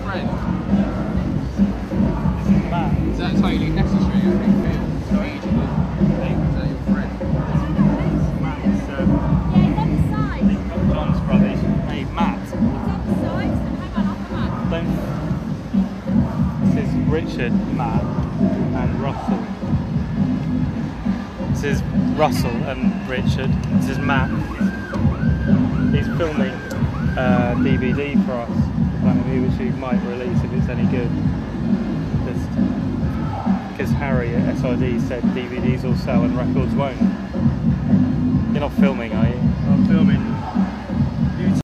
friend? Matt. Is that totally necessary? I think Phil. Sorry, is that your friend? Matt is Yeah, he's on the side. John's brother. Hey, Matt. He's on the side. Hang on, I'll come up. Don't. This is Richard, Matt, and Russell. This is Russell and Richard. This is Matt. He's filming DVD for us, which he might release if it's any good. Because Harry at SRD said DVDs will sell and records won't. You're not filming, are you? I'm filming